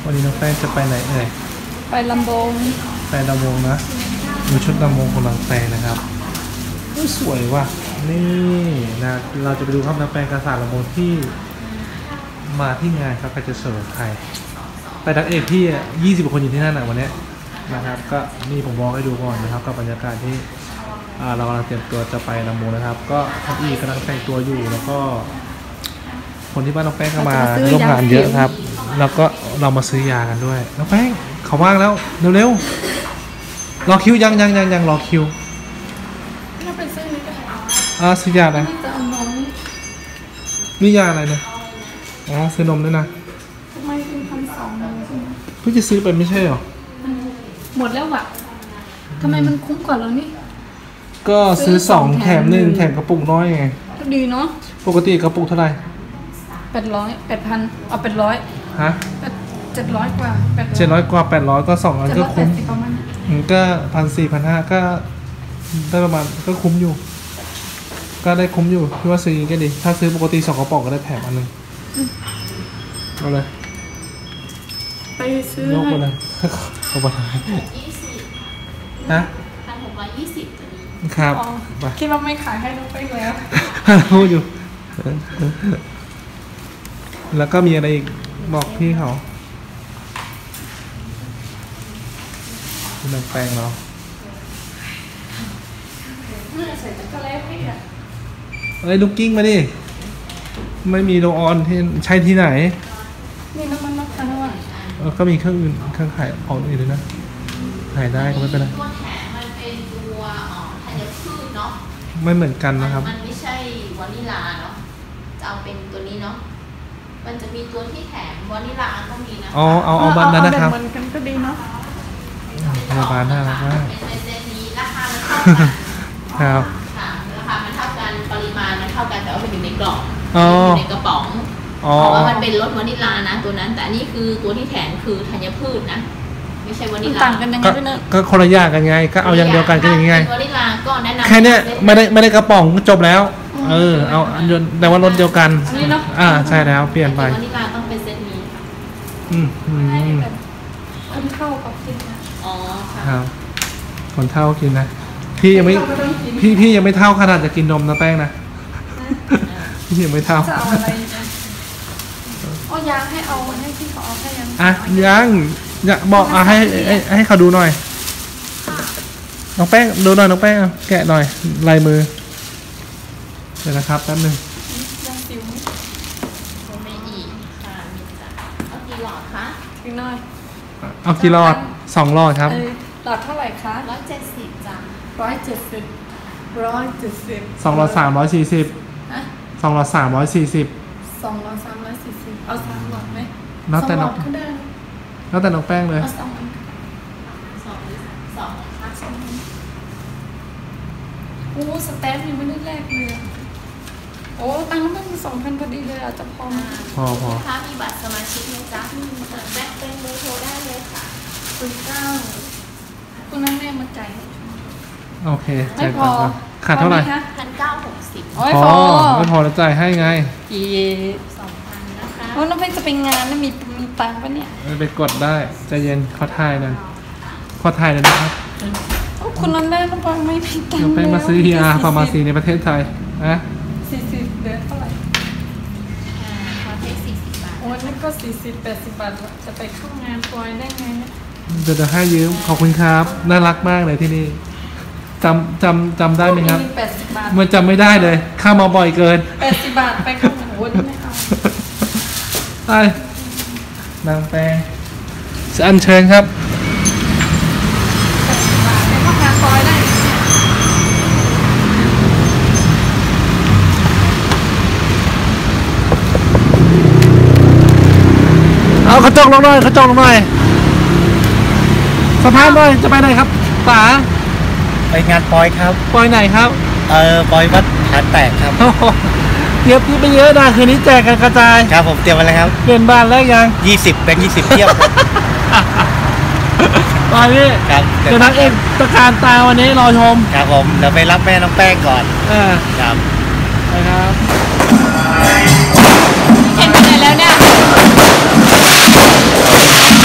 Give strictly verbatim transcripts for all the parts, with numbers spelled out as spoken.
วันนี้น้องแป้งจะไปไหนเอ่ยไปลำบงไปลำบงนะดูชุดลำบงของน้องแป้งนะครับสวยว่ะนี่นะเราจะไปดูครับน้องแป้งกระสานลำบงที่มาที่งานครับใครจะเสิร์ฟใครไปดักเอกที่ยี่สิบคนอยู่ที่นั่นนะวันนี้นะครับก็นี่ผมบอกให้ดูก่อนนะครับกับบรรยากาศที่เรากำลังเตรียมตัวจะไปลำบงนะครับก็ทัพอีกำลังแต่งตัวอยู่แล้วก็คนที่บ้านน้องแป้งก็มาร่วมงานเยอะครับแล้วก็เรามาซื้อยากันด้วยน้องแป้งเขาว่างแล้วเร็วๆรอคิวยังยังยังยังรอคิวถ้าเป็นซื้อนี่ก็อ่าซื้อยาอะไรนี่ยาอะไรเนี่ยอ๋อซื้อนมด้วยนะทำไมเป็นพันสองเลยใช่ไหมเพิ่งจะซื้อไปไม่ใช่หรอหมดแล้วว่ะทำไมมันคุ้มกว่าเรานี่ก็ซื้อสองแถมหนึ่งแถมกระปุกน้อยไงดีเนาะปกติกระปุกเท่าไหร่แปดร้อยแปดพันเอาแปดร้อยฮะเจ็ดร้อยกว่าเจ็ดร้อยกว่าแปดร้อยก็สองอันก็คุ้มก็พันสี่พันห้าก็ได้ประมาณก็คุ้มอยู่ก็ได้คุ้มอยู่พี่ว่าซื้อก็ดีถ้าซื้อปกติสองกระป๋องก็ได้แถมอันนึงเอาเลยไปซื้อยกไปเลยเอาไปฮะพันหกร้อยยี่สิบตัวนี้ครับคิดว่าไม่ขายให้น้องไปแล้วพูดอยู่แล้วก็มีอะไรอีกบอกพี่เขาน้ำแป้งเราเอ้ยลูกกิ้งมาดิไม่มีโรออนที่ใช้ที่ไหนมีน้ำมันมะพร้าวอ่ะก็มีเครื่องอื่นเครื่องขายของอื่นด้วยนะขายได้ก็ไม่เป็นไรตัวแถมมันเป็นตัวธัญพืชเนาะไม่เหมือนกันนะครับมันไม่ใช่วานิลาเนาะจะเอาเป็นตัวนี้เนาะมันจะมีตัวที่แถมวานิลาก็มีนะอ๋อเอาเอาบันนั้นนะครับเหมือนกันก็ดีเนาะพยาบาลน่ารักมากเป็นเซนนี้ราคามันเท่ากันครับราคามันเท่ากันปริมาณมันเท่ากันแต่ว่ามันอยู่ในกล่องอยู่ในกระป๋องเพราะว่ามันเป็นรสวานิลานะตัวนั้นแต่นี่คือตัวที่แถมคือธัญพืชนะไม่ใช่วานิลาต่างกันยังไงพี่เนอะก็คนละอย่างกันไงก็เอาอย่างเดียวกันก็อย่างไงวานิลาก็แนะนำแค่นี้ไม่ได้ไม่ได้กระป๋องจบแล้วเออเอาแต่ว่ารสเดียวกันอ่าใช่แล้วเปลี่ยนไปวานิลาต้องเป็นเซตนี้อืมอืมคนเท่ากับกินนะอ๋อครับคนเท่ากินนะพี่ยังไม่พี่พี่ยังไม่เท่าขนาดจะกินนมนะแป้งนะพี่ยังไม่เท่าจะเอาอะไรอ๋อยังให้เอาให้พี่เขาเอาให้ยังอ่ะยังอยากบอกอ่ะให้ให้เขาดูหน่อยน้องแป้งดูหน่อยน้องแป้งแกะหน่อยลายมือเดี๋ยวนะครับแป๊บนึงยังซิวไม่อีกค่ะมีจ้ะเอากี่หลอดคะอีกหน่อยเอากี่หลอดสองหลอดครับหลอดเท่าไหร่คะร้อยเจ็ดสิบจ้ะร้อยเจ็ดสิบร้อยเจ็ดสิบสองหลอดสามร้อยสี่สิบสองหลอดสามร้อยสี่สิบสองหลอดสามร้อยสี่สิบเอาสามหลอดไหมแล้วแต่น้องแล้วแต่น้องแป้งเลยสองสองสองสองโอ้สแตมป์ยังไม่ได้แลกเลยโอ้ตังค์ต้องสองพันพอดีเลยอาจจะพอพอพอถ้ามีบัตรสมาชิกนะจ๊ะแบ็คเป็นเบอร์โทรได้เลยค่ะคุณเก้าคุณนั่นแม่มาจ่ายโอเคจ่ายก่อนขาดเท่าไหร่พันเก้าหกสิบพอไม่พอแล้วจ่ายให้ไงอีสองพันนะคะโอ้แล้วไม่จะเป็นงานแล้วมีมีตังค์ปะเนี่ยไปกดได้ใจเย็นขอถ่ายนั่นขอถ่ายนั่นนะครับคุณนั่นแม่ต้องฟังไม่มีตังค์แล้วไปมาซื้อ พี อาร์ ฟาร์มาซีในประเทศไทยนะสี่สิบเดือนเท่าไหร่คอเทคสี่สิบบาทโอ้ยนั่นก็สี่สิบแปดสิบบาทจะไปเข้างานปล่อยได้ไงเดี๋ยวจะให้ยืมขอบคุณครับน่ารักมากเลยที่นี่จำจำจำได้ไหมครับมันจำไม่ได้เลยข้ามาบ่อยเกินแปดสิบบาทไปเข้างานโอ้ยไม่เอาไปนางแปงจะอัญเชิญครับเอากระจกลงหน่อยกระจกลงหน่อยสะพานหน่อยจะไปไหนครับป๋าไปงานปอยครับปอยไหนครับเออปอยวัดฐานแตกครับเตรียมที่ไปเยอะนะคืนนี้แจกกันกระจายครับผมเตรียมมาแล้วครับเปลี่ยนบ้านแล้วยังยี่สิบเป็นยี่สิบเที่ยวตอนนี้ครับเดี๋ยวนักเอกตะการตาวันนี้รอชมครับผมเดี๋ยวไปรับแม่น้องแป้งก่อนเออครับไปครับเห็นไปไหนแล้วเนี่ย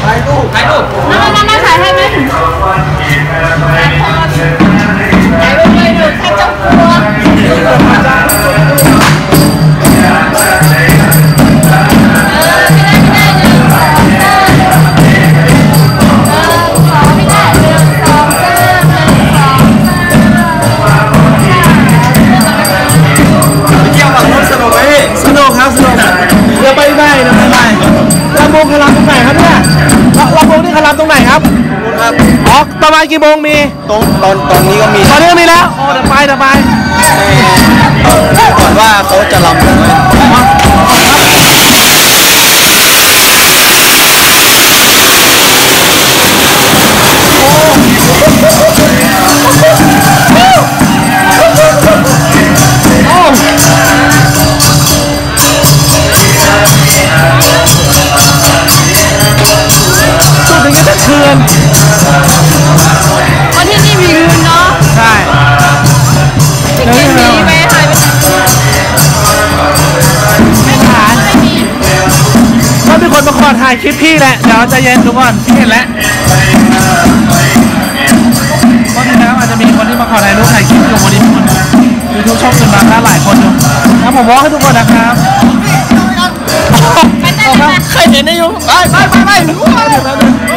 ถ่ายรูปถ่ายรูปน้าน้าน้าถ่ายให้ไหมถ่ายไปเลยหนูแค่เจ้ากลัวสนุกครับสนุกเดี๋ยวไปได้เดี๋ยวไปได้ลำโพงคลำตรงไหนครับเนี่ยลำโพงที่คลำตรงไหนครับครับอ๋อประมาณกี่โมงมีตรงตอนตอนนี้ก็มีตอนนี้ก็มีแล้วโอ้เดี๋ยวไปเดี๋ยวไปก่อนว่าเขาจะรำกันไหมจุดอย่างเงี้ยจะเคืนวันที่นี่มีเงินเนาะใช่เกมดีไหมหายไปไหนฐานไม่มีก็มีคนมาขอถ่ายคลิปพี่แหละเดี๋ยวใจเย็นดูก่อนพี่เห็นแล้วก็ทีแล้วอาจจะมีคนที่มาขอถ่ายรูปถ่ายคลิปอยู่วันนี้มีคนยูทูบช่องอื่นมาก็หลายคนอยู่นะผมบอกให้ทุกคนนะครับไปเต้นกันเคยเห็นในยูไปไปไปไป